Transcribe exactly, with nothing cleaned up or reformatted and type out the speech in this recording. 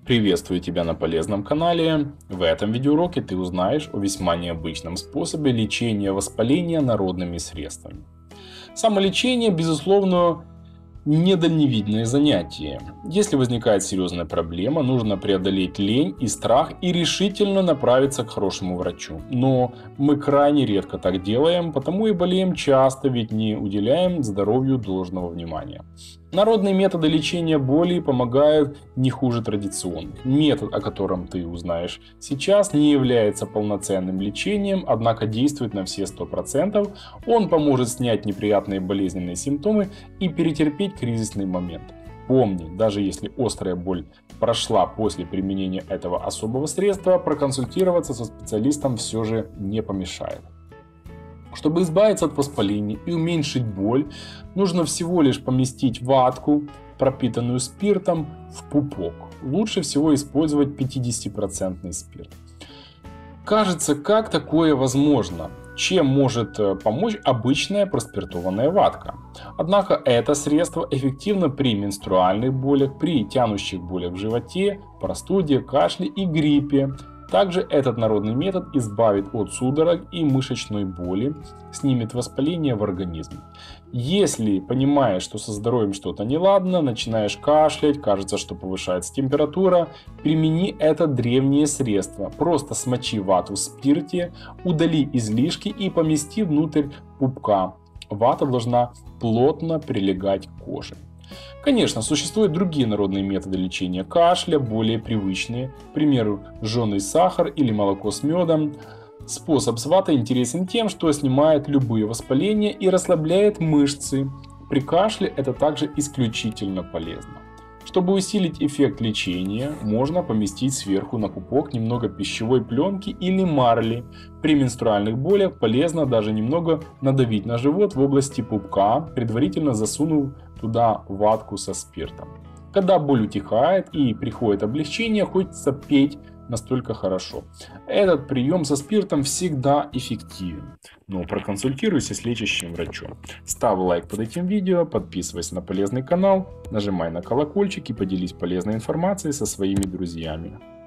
Приветствую тебя на полезном канале. В этом видеоуроке ты узнаешь о весьма необычном способе лечения воспаления народными средствами. Самолечение, безусловно, недальновидное занятие. Если возникает серьезная проблема, нужно преодолеть лень и страх и решительно направиться к хорошему врачу. Но мы крайне редко так делаем, потому и болеем часто, ведь не уделяем здоровью должного внимания. Народные методы лечения боли помогают не хуже традиционных. Метод, о котором ты узнаешь сейчас, не является полноценным лечением, однако действует на все сто процентов. Он поможет снять неприятные болезненные симптомы и перетерпеть кризисный момент. Помни, даже если острая боль прошла после применения этого особого средства, проконсультироваться со специалистом все же не помешает. Чтобы избавиться от воспаления и уменьшить боль, нужно всего лишь поместить ватку, пропитанную спиртом, в пупок. Лучше всего использовать пятидесятипроцентный спирт. Кажется, как такое возможно? Чем может помочь обычная проспиртованная ватка? Однако это средство эффективно при менструальных болях, при тянущих болях в животе, простуде, кашле и гриппе. Также этот народный метод избавит от судорог и мышечной боли, снимет воспаление в организме. Если понимаешь, что со здоровьем что-то неладно, начинаешь кашлять, кажется, что повышается температура, примени это древнее средство. Просто смочи вату в спирте, удали излишки и помести внутрь пупка. Вата должна плотно прилегать к коже. Конечно, существуют другие народные методы лечения кашля, более привычные, к примеру, жженый сахар или молоко с медом. Способ с ватой интересен тем, что снимает любые воспаления и расслабляет мышцы. При кашле это также исключительно полезно. Чтобы усилить эффект лечения, можно поместить сверху на пупок немного пищевой пленки или марли. При менструальных болях полезно даже немного надавить на живот в области пупка, предварительно засунув туда ватку со спиртом. Когда боль утихает и приходит облегчение, хочется петь, настолько хорошо. Этот прием со спиртом всегда эффективен. Но проконсультируйся с лечащим врачом. Ставь лайк под этим видео, подписывайся на полезный канал, нажимай на колокольчик и поделись полезной информацией со своими друзьями.